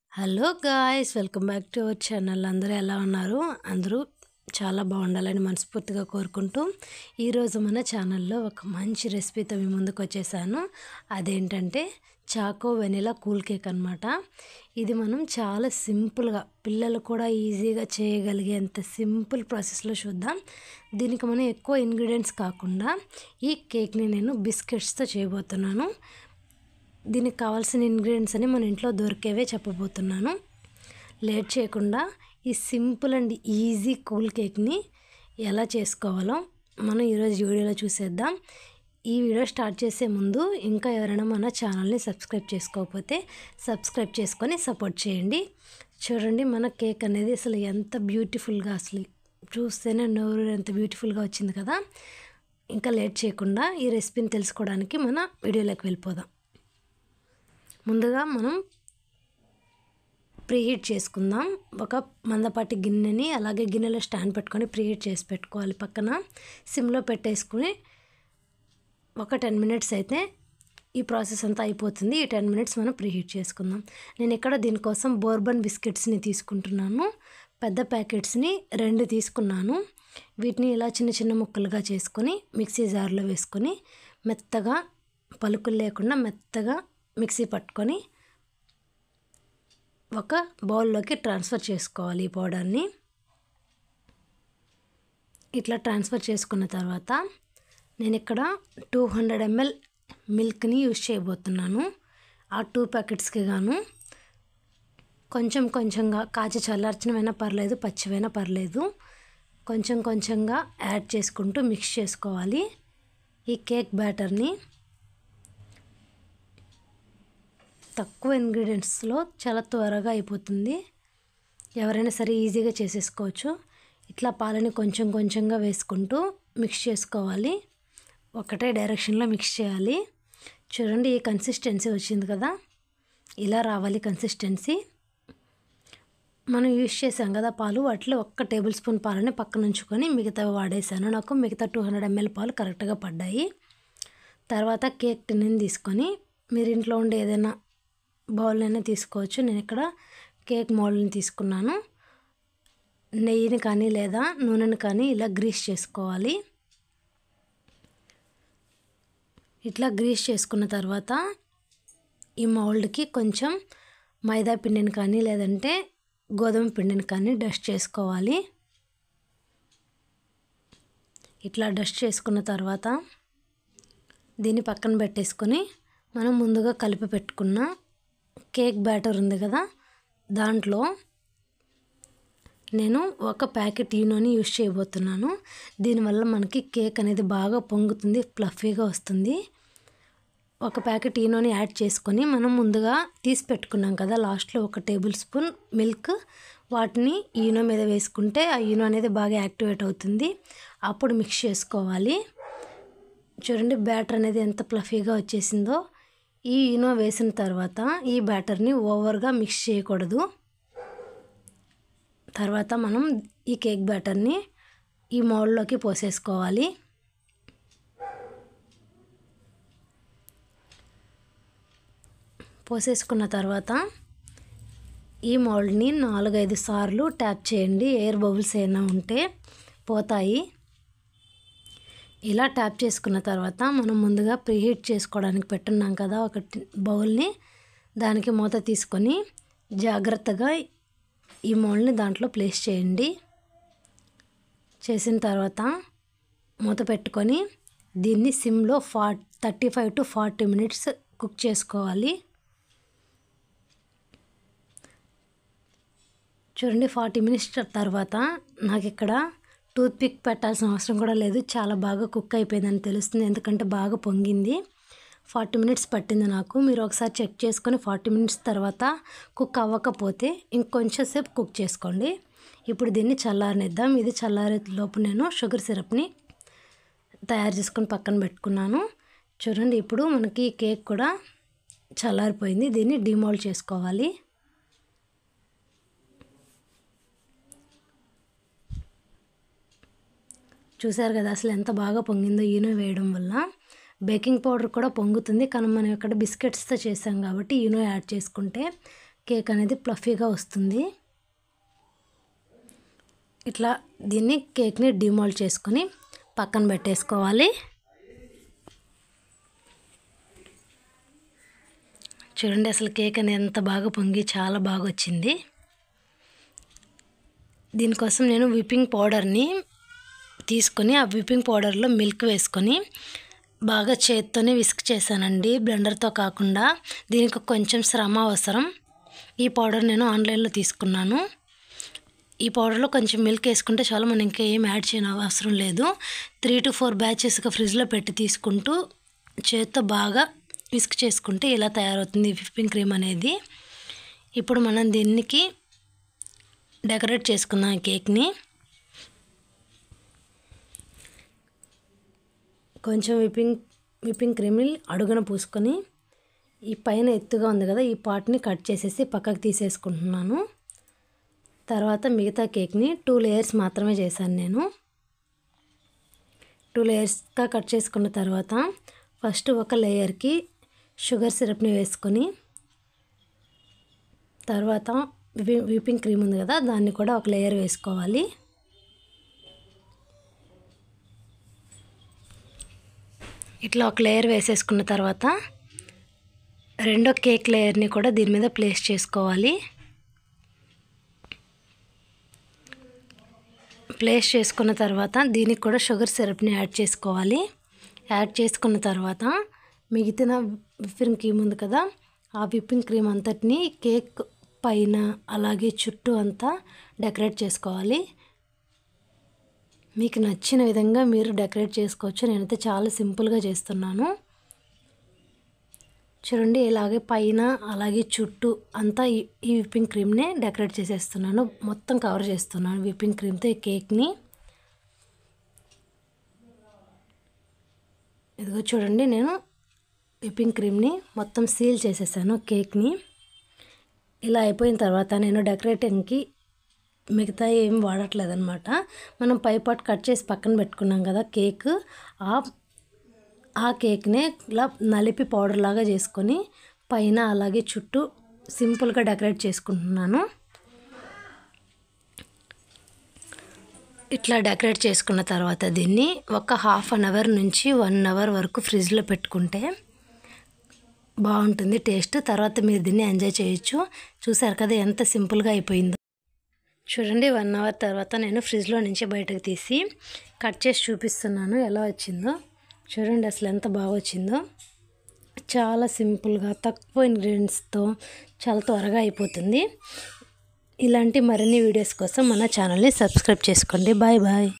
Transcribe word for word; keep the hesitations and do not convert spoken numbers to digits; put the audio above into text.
Hello guys, welcome back to our channel. అందరూ ఎలా ఉన్నారు? అందరూ చాలా బాగుండాలని మనస్ఫూర్తిగా కోరుకుంటూ ఈరోజు మన ఛానల్లో ఒక మంచి రెసిపీతో మీ ముందుకు వచ్చేసాను. అదేంటంటే చాకో వెనిలా కూల్ కేక్ అనమాట. ఇది మనం చాలా సింపుల్గా పిల్లలు కూడా ఈజీగా చేయగలిగేంత సింపుల్ ప్రాసెస్లో చూద్దాం. దీనికి మనం ఎక్కువ ఇంగ్రీడియంట్స్ కాకుండా ఈ కేక్ని నేను బిస్కెట్స్తో చేయబోతున్నాను. దీనికి కావాల్సిన ఇంగ్రీడియంట్స్ అని మన ఇంట్లో దొరికేవే చెప్పబోతున్నాను. లేట్ చేయకుండా ఈ సింపుల్ అండ్ ఈజీ కూల్ కేక్ని ఎలా చేసుకోవాలో మనం ఈరోజు వీడియోలో చూసేద్దాం. ఈ వీడియో స్టార్ట్ చేసే ముందు ఇంకా ఎవరైనా మన ఛానల్ని సబ్స్క్రైబ్ చేసుకోకపోతే సబ్స్క్రైబ్ చేసుకొని సపోర్ట్ చేయండి. చూడండి, మన కేక్ అనేది అసలు ఎంత బ్యూటిఫుల్గా, అసలు చూస్తేనే నోరు ఎంత బ్యూటిఫుల్గా వచ్చింది కదా. ఇంకా లేట్ చేయకుండా ఈ రెసిపీని తెలుసుకోవడానికి మన వీడియోలోకి వెళ్ళిపోదాం. ముందుగా మనం ప్రీహీట్ చేసుకుందాం. ఒక మందపాటి గిన్నెని అలాగే గిన్నెలో స్టాండ్ పెట్టుకొని ప్రీహీట్ చేసి పెట్టుకోవాలి. పక్కన సిమ్లో పెట్టేసుకుని ఒక టెన్ మినిట్స్ అయితే ఈ ప్రాసెస్ అంతా అయిపోతుంది. ఈ టెన్ మినిట్స్ మనం ప్రీహీట్ చేసుకుందాం. నేను ఇక్కడ దీనికోసం బోర్బన్ బిస్కెట్స్ని తీసుకుంటున్నాను. పెద్ద ప్యాకెట్స్ని రెండు తీసుకున్నాను. వీటిని ఇలా చిన్న చిన్న ముక్కలుగా చేసుకొని మిక్సీ జార్లో వేసుకొని మెత్తగా, పలుకులు లేకుండా మెత్తగా మిక్సీ పట్టుకొని ఒక బౌల్లోకి ట్రాన్స్ఫర్ చేసుకోవాలి. ఈ పౌడర్ని ఇట్లా ట్రాన్స్ఫర్ చేసుకున్న తర్వాత నేను ఇక్కడ టూ హండ్రెడ్ ఎంఎల్ మిల్క్ని యూజ్ చేయబోతున్నాను. ఆ టూ ప్యాకెట్స్కి గాను కొంచెం కొంచెంగా, కాచి చల్లార్చినవైనా పర్లేదు, పచ్చివైనా పర్లేదు, కొంచెం కొంచెంగా యాడ్ చేసుకుంటూ మిక్స్ చేసుకోవాలి. ఈ కేక్ బ్యాటర్ని తక్కువ ఇంగ్రీడియంట్స్లో చాలా త్వరగా అయిపోతుంది. ఎవరైనా సరే ఈజీగా చేసేసుకోవచ్చు. ఇట్లా పాలని కొంచెం కొంచెంగా వేసుకుంటూ మిక్స్ చేసుకోవాలి. ఒకటే డైరెక్షన్లో మిక్స్ చేయాలి. చూడండి, ఈ కన్సిస్టెన్సీ వచ్చింది కదా, ఇలా రావాలి కన్సిస్టెన్సీ. మనం యూజ్ చేసాం కదా పాలు, వాటిలో ఒక్క టేబుల్ స్పూన్ పాలని పక్కన ఉంచుకొని మిగతా వాడేసాను. నాకు మిగతా టూ హండ్రెడ్ ఎంఎల్ పాలు కరెక్ట్గా పడ్డాయి. తర్వాత కేక్ టిన్ని తీసుకొని మీరు ఇంట్లో ఉండే ఏదైనా బౌల్ అయినా తీసుకోవచ్చు. నేను ఇక్కడ కేక్ మౌల్డ్ని తీసుకున్నాను. నెయ్యిని కానీ లేదా నూనెని కానీ ఇలా గ్రీస్ చేసుకోవాలి. ఇట్లా గ్రీస్ చేసుకున్న తర్వాత ఈ మౌల్డ్కి కొంచెం మైదా పిండిని కానీ లేదంటే గోధుమ పిండిని కానీ డస్ట్ చేసుకోవాలి. ఇట్లా డస్ట్ చేసుకున్న తర్వాత దీన్ని పక్కన పెట్టేసుకొని మనం ముందుగా కలిపి పెట్టుకున్న కేక్ బ్యాటర్ ఉంది కదా, దాంట్లో నేను ఒక ప్యాకెట్ ఈనోని యూజ్ చేయబోతున్నాను. దీనివల్ల మనకి కేక్ అనేది బాగా పొంగుతుంది, ఫ్లఫీగా వస్తుంది. ఒక ప్యాకెట్ ఈనోని యాడ్ చేసుకొని మనం ముందుగా తీసి పెట్టుకున్నాం కదా లాస్ట్లో ఒక టేబుల్ స్పూన్ మిల్క్, వాటిని ఈనో మీద వేసుకుంటే ఆ ఈనో అనేది బాగా యాక్టివేట్ అవుతుంది. అప్పుడు మిక్స్ చేసుకోవాలి. చూడండి, బ్యాటర్ అనేది ఎంత ఫ్లఫీగా వచ్చేసిందో. ఈ ఈనో వేసిన తర్వాత ఈ బ్యాటర్ని ఓవర్గా మిక్స్ చేయకూడదు. తర్వాత మనం ఈ కేక్ బ్యాటర్ని ఈ మౌల్డ్లోకి పోసేసుకోవాలి. పోసేసుకున్న తర్వాత ఈ మౌల్డ్ని నాలుగైదు సార్లు ట్యాప్ చేయండి. ఎయిర్ బబుల్స్ ఏమైనా ఉంటే పోతాయి. ఇలా ట్యాప్ చేసుకున్న తర్వాత మనం ముందుగా ప్రీహీట్ చేసుకోవడానికి పెట్టున్నాం కదా ఒక బౌల్ని, దానికి మూత తీసుకొని జాగ్రత్తగా ఈ మౌల్డ్ని దాంట్లో ప్లేస్ చేయండి. చేసిన తర్వాత మూత పెట్టుకొని దీన్ని సిమ్లో ఫా thirty five to forty minutes cook చేసుకోవాలి. చూడండి, ఫార్టీ మినిట్స్ తర్వాత నాకు ఇక్కడ టూత్ పిక్ పెట్టాల్సిన అవసరం కూడా లేదు, చాలా బాగా కుక్ అయిపోయిందని తెలుస్తుంది. ఎందుకంటే బాగా పొంగింది. ఫార్టీ మినిట్స్ పట్టింది నాకు. మీరు ఒకసారి చెక్ చేసుకొని ఫార్టీ మినిట్స్ తర్వాత కుక్ అవ్వకపోతే ఇంకొంచెం సేపు కుక్ చేసుకోండి. ఇప్పుడు దీన్ని చల్లారనిద్దాం. ఇది చల్లారే లోపు నేను షుగర్ సిరప్ని తయారు చేసుకొని పక్కన పెట్టుకున్నాను. చూడండి, ఇప్పుడు మనకి కేక్ కూడా చల్లారిపోయింది. దీన్ని డిమోల్డ్ చేసుకోవాలి. చూసారు కదా అసలు ఎంత బాగా పొంగిందో ఈనో వేయడం వల్ల. బేకింగ్ పౌడర్ కూడా పొంగుతుంది, కానీ మనం ఇక్కడ బిస్కెట్స్తో చేసాం కాబట్టి ఈనో యాడ్ చేసుకుంటే కేక్ అనేది ఫ్లఫీగా వస్తుంది. ఇట్లా దీన్ని కేక్ని డిమోల్డ్ చేసుకొని పక్కన పెట్టేసుకోవాలి. చూడండి అసలు కేక్ అనేది ఎంత బాగా పొంగి చాలా బాగా వచ్చింది. దీనికోసం నేను విప్పింగ్ పౌడర్ని తీసుకొని ఆ విప్పింగ్ పౌడర్లో మిల్క్ వేసుకొని బాగా చేత్తోనే విస్క్ చేశానండి, బ్లెండర్తో కాకుండా. దీనికి కొంచెం శ్రమ అవసరం. ఈ పౌడర్ నేను ఆన్లైన్లో తీసుకున్నాను. ఈ పౌడర్లో కొంచెం మిల్క్ వేసుకుంటే చాలా, మనం ఇంకా ఏం యాడ్ చేయని అవసరం లేదు. త్రీ టు ఫోర్ బ్యాచెస్గా ఫ్రిడ్జ్లో పెట్టి తీసుకుంటూ చేత్తో బాగా విస్క్ చేసుకుంటే ఇలా తయారవుతుంది విప్పింగ్ క్రీమ్ అనేది. ఇప్పుడు మనం దీనికి డెకరేట్ చేసుకుందాం కేక్ని. కొంచెం విప్పింగ్ విప్పింగ్ క్రీమ్ని అడుగున పూసుకొని ఈ పైన ఎత్తుగా ఉంది కదా, ఈ పార్ట్ని కట్ చేసేసి పక్కకు తీసేసుకుంటున్నాను. తర్వాత మిగతా కేక్ని టూ లేయర్స్ మాత్రమే చేశాను నేను. టూ లేయర్స్గా కట్ చేసుకున్న తర్వాత ఫస్ట్ ఒక లేయర్కి షుగర్ సిరప్ని వేసుకొని, తర్వాత విప్పింగ్ క్రీమ్ ఉంది కదా దాన్ని కూడా ఒక లేయర్ వేసుకోవాలి. ఇట్లా ఒక లేయర్ వేసేసుకున్న తర్వాత రెండో కేక్ లేయర్ని కూడా దీని మీద ప్లేస్ చేసుకోవాలి. ప్లేస్ చేసుకున్న తర్వాత దీనికి కూడా షుగర్ సిరప్ని యాడ్ చేసుకోవాలి. యాడ్ చేసుకున్న తర్వాత మిగిలిన విప్పింగ్ క్రీమ్ ఉంది కదా, ఆ విప్పింగ్ క్రీమ్ అంతటిని కేక్ పైన అలాగే చుట్టూ అంతా డెకరేట్ చేసుకోవాలి. మీకు నచ్చిన విధంగా మీరు డెకరేట్ చేసుకోవచ్చు. నేనైతే చాలా సింపుల్గా చేస్తున్నాను. చూడండి ఇలాగే పైన అలాగే చుట్టూ అంతా ఈ విప్పింగ్ క్రీమ్ని డెకరేట్ చేసేస్తున్నాను. మొత్తం కవర్ చేస్తున్నాను విప్పింగ్ క్రీమ్తో ఈ కేక్ని. ఇదిగో చూడండి, నేను విప్పింగ్ క్రీమ్ని మొత్తం సీల్ చేసేసాను కేక్ని. ఇలా అయిపోయిన తర్వాత నేను డెకరేటింగ్కి మిగతా ఏం వాడట్లేదు అనమాట. మనం పై పార్ట్ కట్ చేసి పక్కన పెట్టుకున్నాం కదా కేక్, ఆ ఆ కేక్నే ఇలా నలిపి పౌడర్ లాగా చేసుకొని పైన అలాగే చుట్టూ సింపుల్గా డెకరేట్ చేసుకుంటున్నాను. ఇట్లా డెకరేట్ చేసుకున్న తర్వాత దీన్ని ఒక హాఫ్ అన్ అవర్ నుంచి వన్ అవర్ వరకు ఫ్రిడ్జ్లో పెట్టుకుంటే బాగుంటుంది టేస్ట్. తర్వాత మీరు దీన్ని ఎంజాయ్ చేయొచ్చు. చూసారు కదా ఎంత సింపుల్గా అయిపోయిందో. చూడండి వన్ అవర్ తర్వాత నేను ఫ్రిడ్జ్లో నుంచి బయటకు తీసి కట్ చేసి చూపిస్తున్నాను ఎలా వచ్చిందో. చూడండి అసలు ఎంత బాగా వచ్చిందో. చాలా సింపుల్గా తక్కువ ఇంగ్రీడియంట్స్తో చాలా త్వరగా అయిపోతుంది. ఇలాంటి మరిన్ని వీడియోస్ కోసం మన ఛానల్ని సబ్స్క్రైబ్ చేసుకోండి. Bye bye.